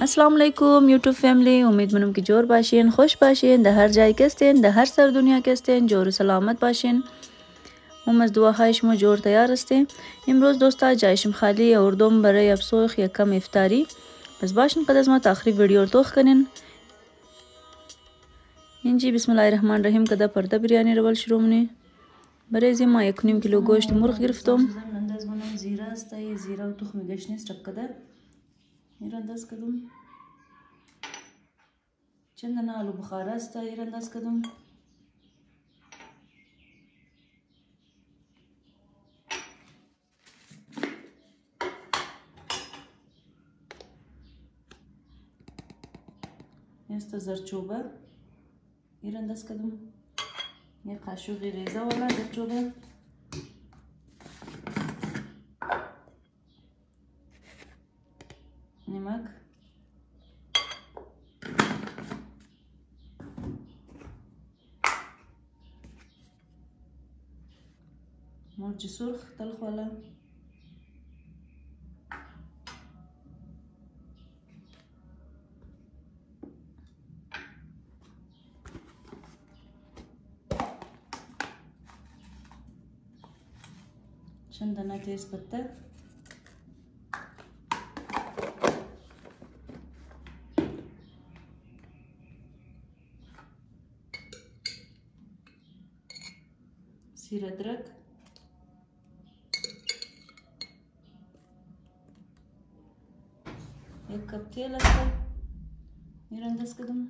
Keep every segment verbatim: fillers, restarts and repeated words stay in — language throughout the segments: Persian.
अस्सलाम वालेकुम YouTube family. उम्मीद منم که جور باشین، خوش باشین، در هر جایی که هستین، در هر سر دنیا که هستین جور و سلامت باشین. هم از دعاهای شما جور تیار هستیم. امروز دوستا جایشم خالی اردوم برای ابسوخ یکم افطاری. پس باشین قد از ما تاخری ویدیو رو توخ کنین. اینجی بسم الله الرحمن الرحیم کده پرده بریانی رو شروع منی. برای زی ما یک نیم کیلو گوشت مرغ گرفتم. انداز منم زیره است، ای زیره و تخم گشنیز چپ کده. این انداز کدوم. چندان آلو بخاره است، این انداز کدوم. است زرچوبه، این انداز کدوم. یک قاشق ریزه والا زرچوبه. نمک. مرچ سرخ تلخ والا. چند دانه تیز پته. سیر ادرک. یک کپ تیل است، این انداز کدوم.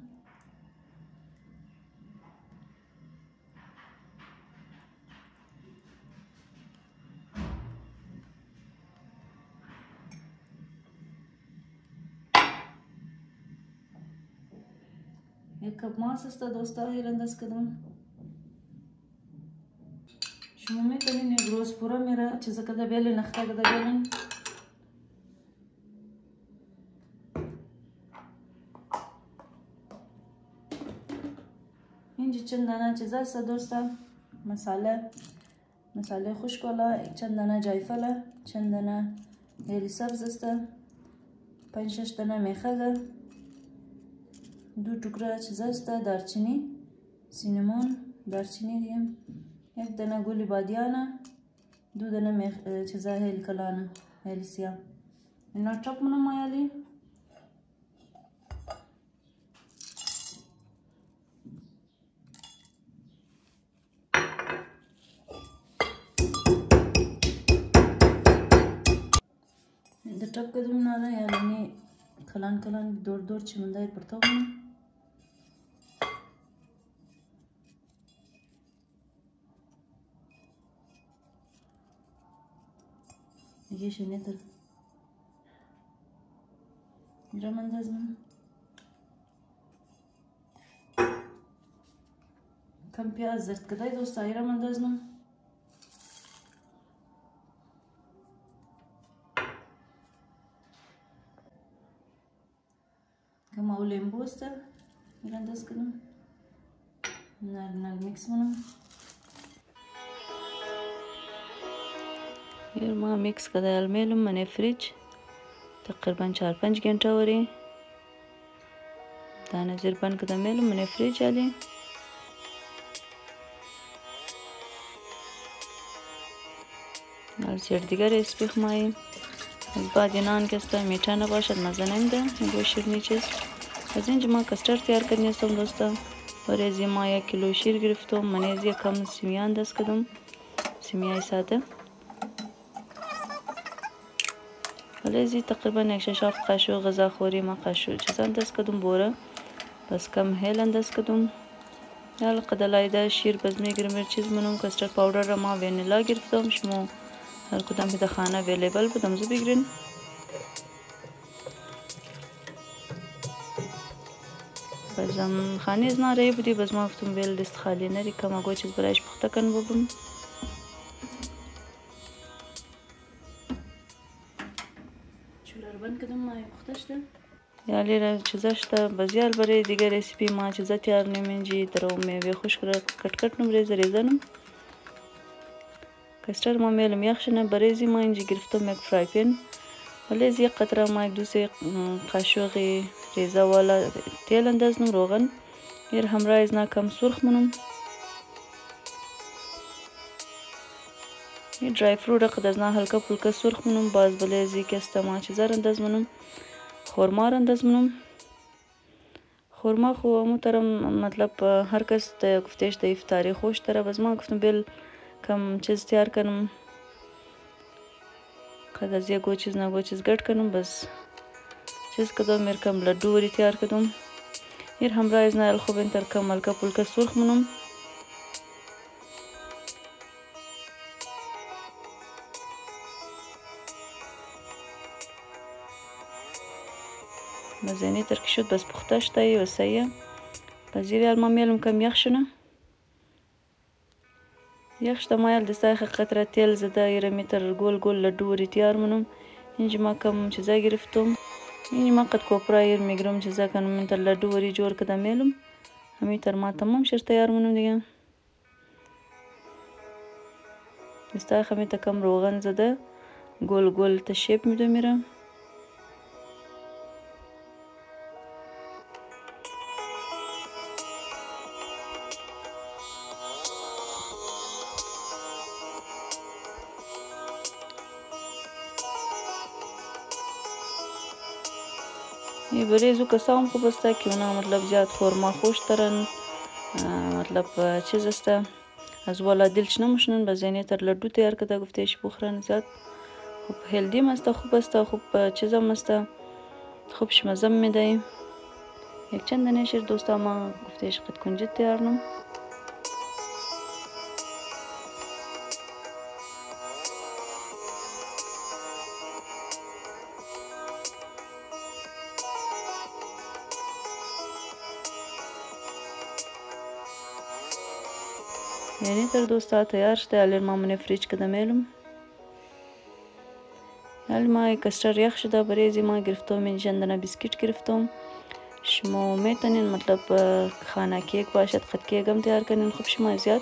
یک کپ ماست است دوستا، این انداز کدوم. شما میتونین یک روز پورا میره چیزا کده بیلین، نختا کده بیلین. اینجا چند دانه چیزا است دوستا. مساله مساله خشک والا، چند دانه جایفل، چند دانه هیل سبز است، پنج شش دانه میخه، دو ټوکره چیزا است دارچینی، سینمون، دارچینی دیم، یک دانه گل بادیانه، دو دانه میخ چیزا هیل کلانه، هیل سیاه. اینا چاپ منو مایالی. در چاپ کدوم ناده یعنی کلان کلان دور دور چمنده پرتاب منو. یه شنه تر میرم انداز من. کم پیاز زرد کدای دوستا ایرم انداز من. کم او لیمبو است، این انداز کدم. نال نال میکس منم. یه ما میکس کده المیلم من فریج تقریبا چهار پنج گنٹه وری. دانه زیر بند کده میلم من فریج علی. حال سیر دیگر اسپیخ ماییم. از بعد نان کسته میठा نباشد مزه نمیده گوشت شیرینی چیز. از اینجا ما کسترد تیار کردیم هستم دوستا. برای از ما یک کیلو شیر گرفتم. من از یک کم سیمیا انداز کردم، سیمیای ساده. حالا از تقریبا یک شش هفت قاشق غذاخوری ما قاشق چیز انداز کردم بوره. بس کم هیل انداز کردم. حالا قدلایده شیر باز میگیرم چیز منم کسترد پاودر را ما وانیلا گرفتم. شما هر کدام در خانه اویلیبل بودم زو بگیرین. بازم خانه از ناره بودی باز ما گفتم ویل دست خالی نری کم اگه چیز برایش پخته کن ببم. چوله رو بند کدم مای پخته شده. یالی را چیزاش تا بازیال برای دیگر ریسیپی ما چیزا تیار نمیجی درو میوه خوش کرد کٹ کٹ نم ریزه ریزه نم. کسترد ما میلم یخشنه برای زی ما اینجا گرفتم یک فرای پین بلز یک قطره ما یک دو سه قاشق ریزه والا تیل اندازنم روغن. ایر همراه از نا کم سرخ منم. این درای فروت قد از نا هلکا پلکا سرخ منم. باز بلز یک است ما چیزار انداز منم. خورما انداز منم. خورما خو محترم مطلب هر کس تا گفتش تا افطاری خوش داره. باز ما گفتم بیل کم چیز تیار کنم. قد از یک گو چیز نگو چیز گرد کنم. بس چیز کدام میر کم لدوری تیار کدام. ایر همراه از نا خوب انتر کم هلکا پلکا سرخ منم. بزینی ترک شد بس پخته شده و سیه. بزیری الما میلم کم یخ شونه. یخ شده مایل دستای خ قطره تیل زده ایره میتر گل گل لدوری تیار منم. اینجا ما کم چیزا گرفتم. اینجا ما قد کوپرا ایر میگرم چیزا کنم میتر لدوری جور کده میلم. همیتر ما تمام شد تیار منم دیگه. دستای خ میتر کم روغن زده گل گل تشیب میدو میرم. ये बरेजू कसाम खूप असता किंवा मतलब ज्यात خورما خوش دارن मतलब چیز است از والا دلش نموشنن بزنی تر لدو تیار کده گفتهش بخورن زیاد خوب هلدی است خوب است خوب چیزام است خوبش مزم میده. یک چند نشر دوستا ما گفتهش قد کنجد تیار نم. یعنی تر دوستا تیار شده. الان ما من فریج کده میلم. الان ما کستر یخ شده بریزی ما گرفتم. این جندنا بیسکیت گرفتم. شما میتونین مطلب خانه کیک باشد خود کیک هم تیار کنین خوب شما زیاد.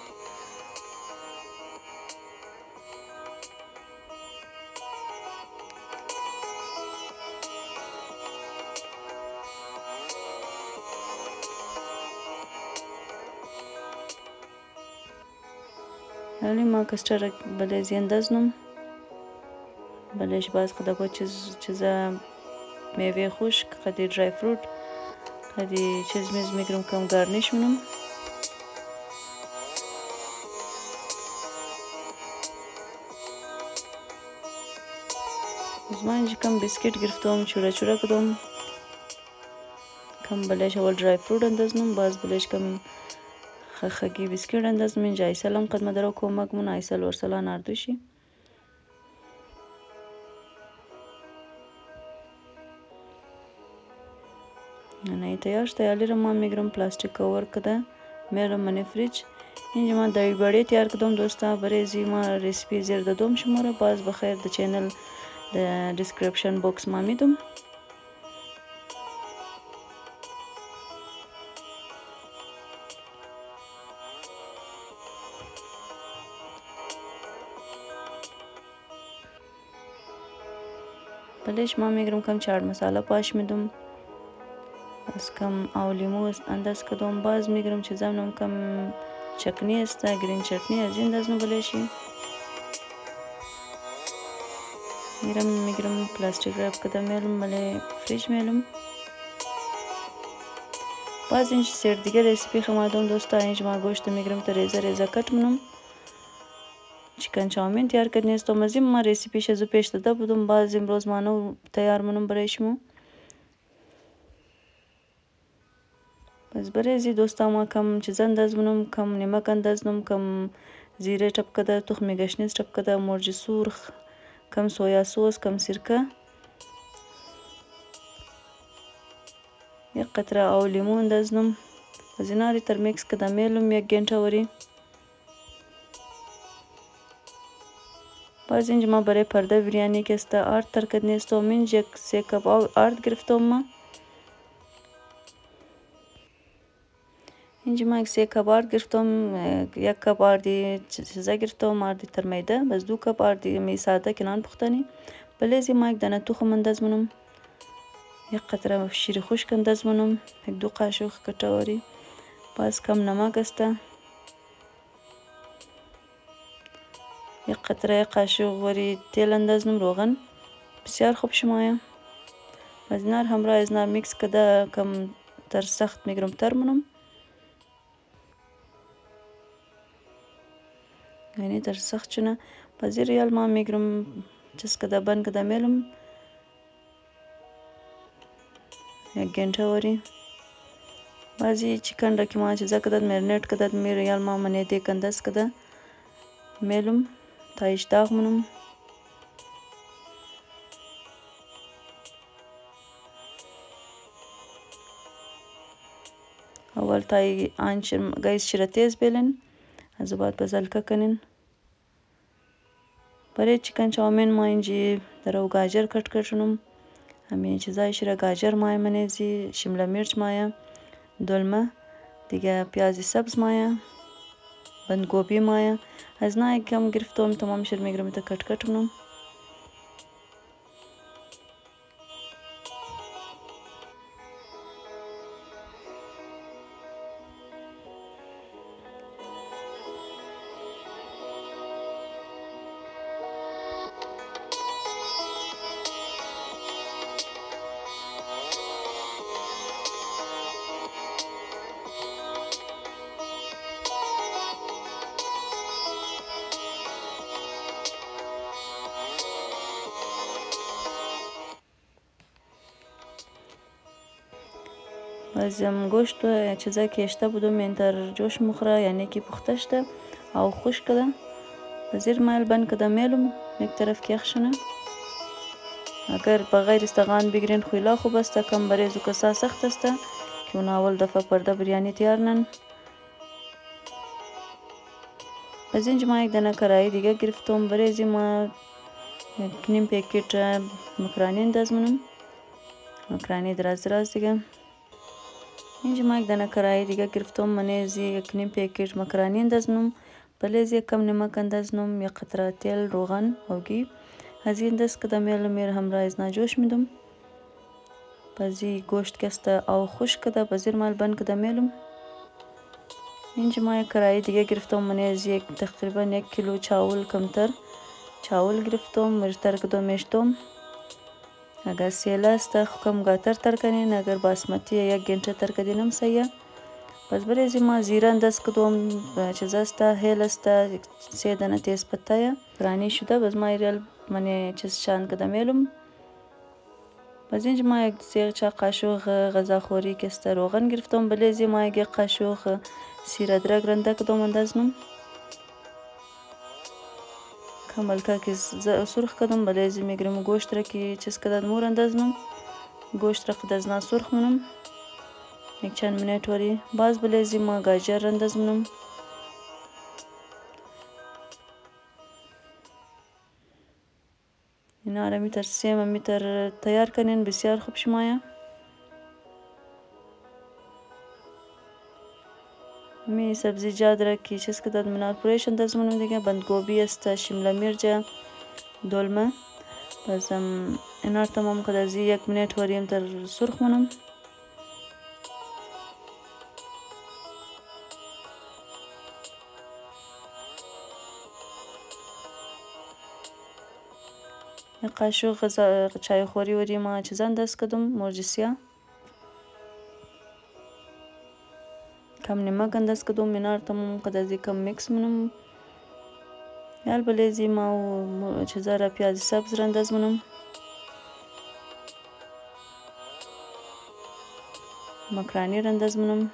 الان ما کستر بلیزی اندازنم. بلش باز خدا کو چیز چیزا میوه خشک خدی درای فروت خدی چیز میز میگرم کم گارنیش منم. از من اینجا کم بیسکیت گرفتم چورا چورا کدام کم بلش اول درای فروت اندازنم. باز بلش کم خخگی بیسکیت اندازنم. اینجا ایسالم قد مدارو کمک من ایسال ورسالان اردوشی. نه تیار شده. الان ما میگرم پلاستیک کور کده میرم من فریج. اینجا ما دایی باری تیار کدام دوستا بریزی ما ریسیپی زیر دادم شما را. باز بخیر د چینل د دیسکریپشن باکس ما میدم. بلش ما میگرم کم چاٹ مساله پاش میدم. از کم او لیمو انداز کدام. باز میگرم چیزام نم کم چکنی است گرین چटनी از این اندازم بلشی. میرم میگرم پلاستیک راب کده میلم ملی فریج میلم. باز اینج سر دیگه ریسیپی خمادون دوستا. اینج ما گوشت میگرم تا ریزه ریزه کت منم. چیکن چاومین تیار کردنی است. و ما ریسیپیش از پیش داده بودم. باز امروز ما نو تیار منم برای شما. بس بریزی دوستا ما کم چیز انداز منم کم نمک اندازنم کم زیره ټپ کده تخم گشنیز ټپ کده مرچ سرخ کم سویا سوس کم سرکه یک قطره او لیمو اندازنم. از اینا ری تر میکس کده میلم یک گنټه وری. باز اینجا ما برای پرده بریانی که است آرد تر کردنی است. و منج یک سه کپ آرد گرفتم ما. اینجا ما یک سه کپ آرد گرفتم. یک کپ آردی چیزا گرفتم آردی تر میده. بس دو کپ آردی می ساده کنان پختنی. بلیزی ما یک دانه تخم اندازم، یک قطره شیر خشک اندازم، یک دو قاشق کٹوری. باز کم نمک است، یک قطره قاشق وری تیل اندازم، روغن بسیار خوب شمایم. باز اینا همراه از اینا میکس کده کم تر سخت میگیرم تر منم، یعنی تر سخت چونه. باز ریال ما میگیرم چیز کده بند کده میلم یک گنته وری. بازی چیکن را که ما چیزا کداد مرینیت کداد می ریال ما منی دیک انداز کده میلم تایش داغ منم. اول تای آنچ گیس شیر تیز بیلین، از بعد بزلکه کنین. برای چیکن چاومین ما اینجی درو گاجر کٹ کردم، همین چیزای شیر گاجر مای منیزی، شمله مرچ مایه، دلمه دیگه، پیازی سبز مایه، بندگوبی مایه. از نه کم گرفتم تمام شیر میگیرم تا کٹ کٹ کنم. بازم گوشت و چیزایی که اشته بودم اینتر جوش مخوره، یعنی که پخته شده او خشک کده. بازیر مایل بند کده میلم یک طرف که یخشنه. اگر بغیر استغان بگیرین خویلا خوب است، کم برای زو کسا سخت است که اون اول دفعه پرده بریانی تیار نن. از اینجا ما یک دانه کراهی دیگه گرفتم، برای زی ما یک نیم پیکت مکرانی اندازم، مکرانی دراز دراز دیگه. اینجا ما یک دانه کراهی دیگه گرفتم، من زی یک نیم پیکت مکرانی اندازم، بله زی کم نمک اندازم، یک قطره تیل، روغن و گی. از این دست کده میل میر همراه از نجوش میدم. بازی گوشت کسته او خوش کده بازیر مال بند کده میلم. اینجا ما یک کراهی دیگه گرفتم، من از یک تقریبا یک کیلو چاول کمتر چاول گرفتم، مرتر کدو میشتم. اگر سیله است کم گاتر تر کنین، اگر باسمتی یک گنته تر کدینم سیه. پس برای زی ما زیره انداز کدوم چیز است، هیل است، سه دانه تیز پتایه رانی شده. باز ما ایریال من چیز شان کده میلم. باز اینجا ما یک سه چا قاشق غذاخوری کست روغن گرفتم، بلیزی ما یک قاشق سیر ادرک رنده کدوم اندازم. کامل که که سرخ کدم بلیزی میگیرم گوشت را که چیز کداد مور اندازم. گوشت را خود از نا سرخ منم یک چند منیت وری. باز بلیزی ما گاجر اندازم. اینا را میتر سیم میتر تیار کنین، بسیار خوب شمایه. می سبزی جات را که چیز کداد منار پوریش اندازم دیگه. بندگوبی است، شمله مرچ، دلمه. بازم اینا تمام کده زی یک منیت وریم تر سرخ منم. یک قاشق چای خوری وری ما چیز انداز کدم مرچ سیاه. کم نمک انداز کدم. اینا تمام کده زی کم میکس منم. یال بلیزی ما و چیزا را پیاز سبز را انداز منم. مکرانی را انداز منم.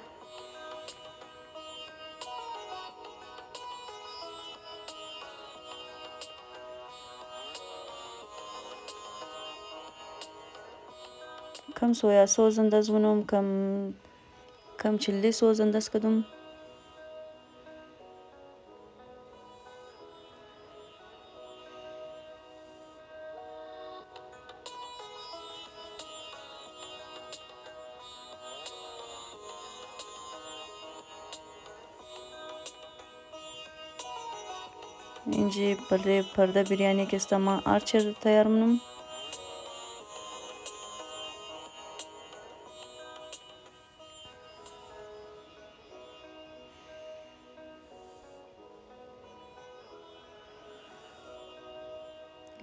کم سویا سوز انداز منم، کم کم چلی سوز انداز کدم. اینجی برای پرده بریانی که است ما آرچر تیار منم.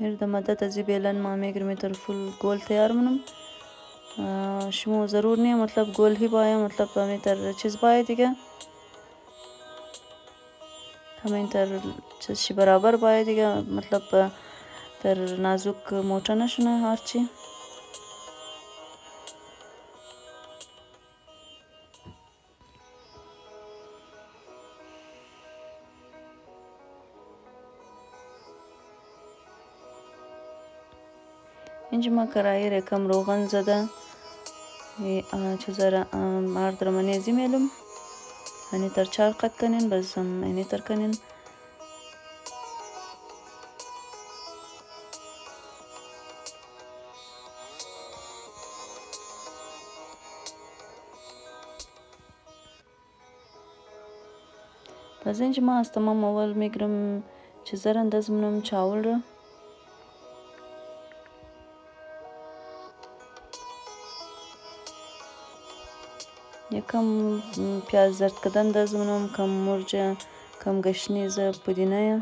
میرده مدت از بیلن ما میگرم تر فول گل تیار منم شما ضرور نیه مطلب گل هی باید مطلب همین تر چیز باید دیگه همین تر چیزی برابر باید دیگه مطلب تر نازک موٹا نشونه هرچی اینجا ما کراهی را کم روغن زده چیزا مرد را منیزی میلم یعنی تر چار قد کنین بس هم یعنی تر کنین پس اینجا ما از تمام اول میگرم چیزا را انداز منم چاول را یکم پیاز زرد کدن انداز منم کم مرچ کم گشنیز پودینه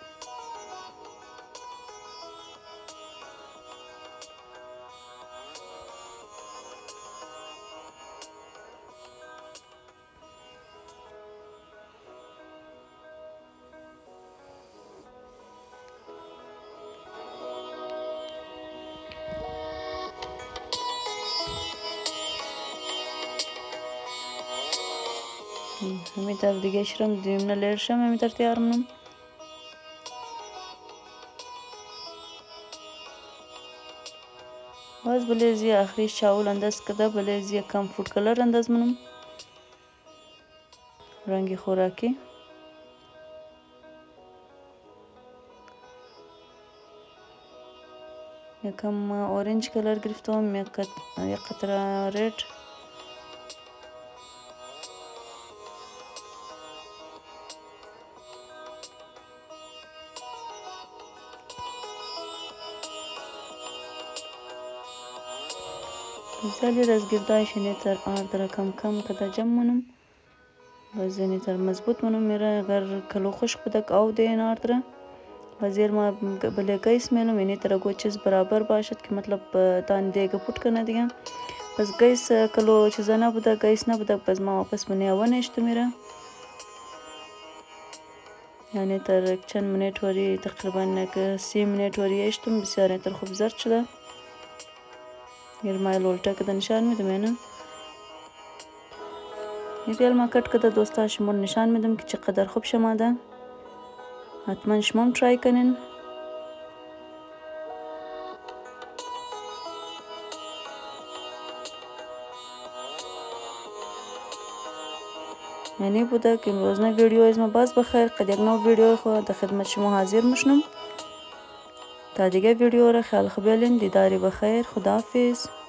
همین تر دیگه شرم دیمونه لیر شم همین تر تیار منم باز بلیزی آخریش چاول انداز کده بلیزی کم فود کلر انداز منم رنگی خوراکی یکم اورنج کلر گرفتم یک قطره رد بزالی را از گردایش نیتر آرد را کم کم کده جمع منم باز نیتر مضبوط منم میره اگر کلو خشک بدک آو دین آرد را بازیر ما بله گیس میلم یعنی تر گو چیز برابر باشد که مطلب تان دیگه پوت کنه دیگه پس گیس کلو چیزا نبوده گیس نبوده پس ما واپس منی اون اشتو میره یعنی تر چند منیت وری تقریبا که سی منیت وری اشتم بسیار تر خوب زرد شده گرمای لولتا کده نشان میدم اینه ریال ما کٹ کده دوستا شما نشان میدم که چقدر خوب شماده حتما شما هم ترای کنین یعنی بوده که امروزنا ویدیو از ما باز بخیر قد یک نو ویدیو خود در خدمت شما حاضر مشنم تا دیگه ویدیو را خیال خبیلین دیداری بخیر خداحافظ